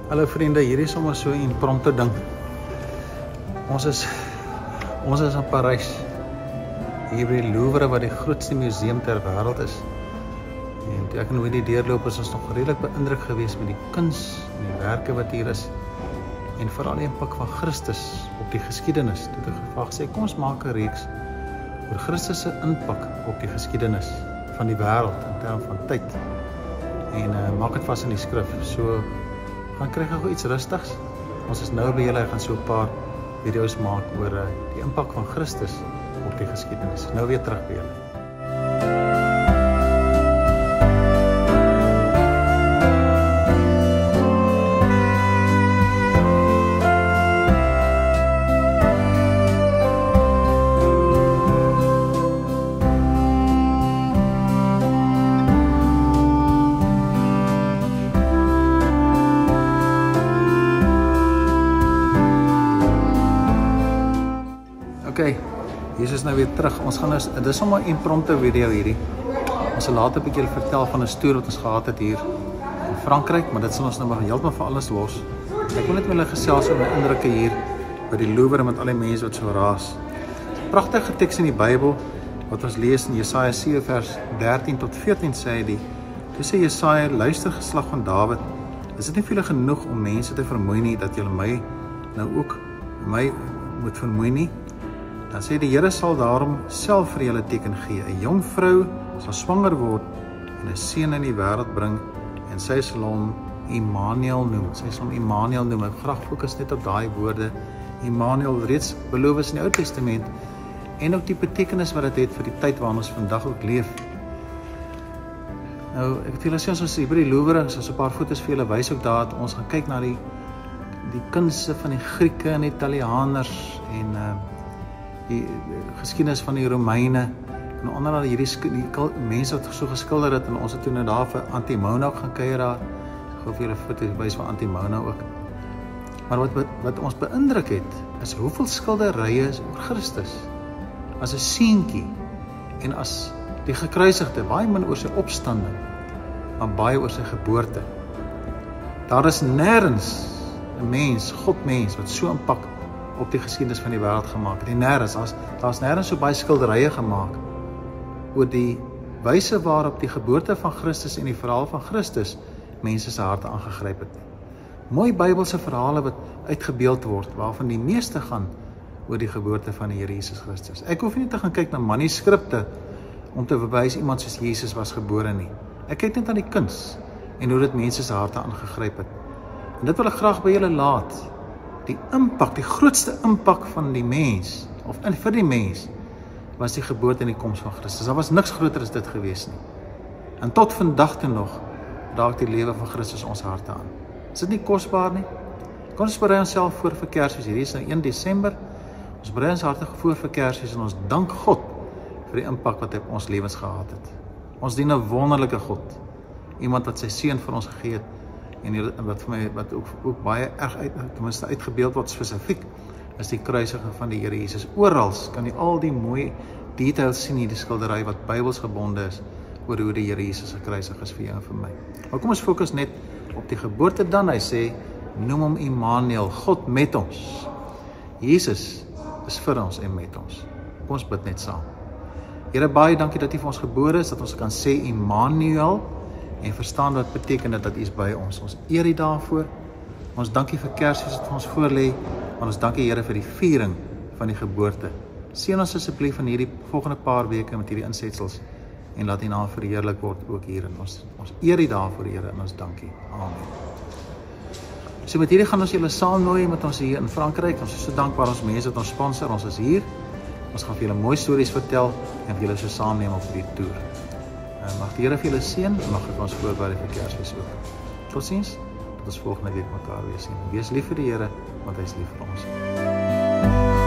Hallo vriende, hier is sommer so 'n impromptu ding. Ons is in Parys. Hier by die Lowe wat die grootste museum ter wêreld is. En toe ek nou die deurloop is ons nog redelik beïndruk geweest met die kuns en die werke wat hier is. En veral die impak van Christus op die geskiedenis. Toe het ek gevra gesê, kom ons maak 'n reeks oor Christus se impak op die geskiedenis van die wêreld in terme van tyd. En maak dit vas in die skrif. So gaan kry gou iets rustigs. Ons is nou by julle, gaan so 'n paar video's maak oor die impak van Christus op die geskiedenis. Nou weer terug by julle. Okay, hier is nou weer terug. Ons gaan dit is sommer 'n impromptu video hierdie. Ons sal later 'n bietjie vertel van 'n stoer wat ons gehad het hier in Frankryk, maar dit sal ons nou maar heeltemal van alles los. Ek wil net met julle gesels oor my indrukke hier by die Lowe met al die mense wat so raas. Pragtige teks in die Bybel wat ons lees in Jesaja 7 vers 13 tot 14 sê die. Toe sê Jesaja, luister geslag van Dawid. Is dit nie vir julle genoeg om mense te vermoei nie dat julle my nou ook my moet vermoei nie? Dan sê die Here sal daarom self vir julle teken gee. 'n Jong vrou sal swanger word en 'n seun in die wêreld bring en sy sal hom Immanuel noem. Sy sal hom Immanuel noem. Ek graag fokus net op daai woorde. Immanuel reeds beloof is in die Ou Testament en ook die betekenis wat dit het vir die tyd waarin ons vandag ook leef. Nou, ek het julle sê ons is hier by die Lowe, ons 'n paar foto's vir julle wys ook daar dat ons gaan kyk na die kunste van die Grieke en die Italianers en die geskiedenis van die Romeine en onder andere hierdie mense wat so geskilder het en ons het toe nou daar vir Antimona gaan kuier daar. Ek gou vir julle foto's wys van Antimona ook. Maar wat ons beïndruk het is hoeveel skilderye is oor Christus as 'n seentjie en as die gekruisigde, baie min oor sy opstanding, maar baie oor sy geboorte. Daar is nêrens 'n mens, Godmens wat so impak op die geskiedenis van die wêreld gemaak het. Daar's nêrens so baie skilderye gemaak oor die wyse waarop die geboorte van Christus en die verhaal van Christus mense se harte aangegryp het. Mooi Bybelse verhale wat uitgebeeld word, waarvan die meeste gaan oor die geboorte van die Here Jesus Christus. Ek hoef nie te gaan kyk na manuskripte om te bewys iemand soos Jesus was gebore nie. Ek kyk net aan die kuns en hoe dit mense se harte aangegryp het. En dit wil ek graag by julle laat. Die impak, die grootste impak van die mens, of vir die mens, was die geboorte en die koms van Christus. Daar was niks groter as dit gewees nie. En tot vandag toe nog, raak die lewe van Christus ons harte aan. Is dit nie kosbaar nie? Kom ons berei onsself voor vir Kersfees. Hierdie is nou 1 Desember. Ons berei ons harte voor vir Kersfees en ons dank God vir die impak wat hy op ons lewens gehad het. Ons dien 'n wonderlike God. Iemand wat sy seun vir ons gegee het. En wat vir my wat ook baie erg tenminste uitgebeeld word spesifiek is die kruisiging van die Here Jesus. Oral kan jy al die mooi details sien in die skildery wat Bybels gebonde is oor hoe die Here Jesus gekruisig is vir jou en vir my. Maar kom ons fokus net op die geboorte dan. Hy sê, noem hom Immanuel, God met ons. Jesus is vir ons en met ons. Kom ons bid net saam. Here, baie dankie dat U vir ons gebore is, dat ons kan sê Immanuel en verstaan wat beteken dat U is by ons. Ons eer U daarvoor. Ons dankie vir Kersfees wat vir ons voorlê, maar ons dankie Here vir die viering van die geboorte. Seën ons asseblief in hierdie volgende paar weke met hierdie insetsels en laat U naam verheerlik word ook hier in ons. Ons eer U daarvoor, Here, en ons dankie. Amen. So met hierdie gaan ons julle saamnooi met ons hier in Frankryk. Ons is so dankbaar ons mense wat ons sponsor. Ons is hier. Ons gaan vir julle mooi stories vertel en vir julle so saamneem op hierdie toer. Mag die Here vir julle seën en mag ek ons voorberei vir Kersfees ook. Totsiens, tot ons volgende week mekaar weer sien. Wees lief vir die Here, want hy is lief vir ons.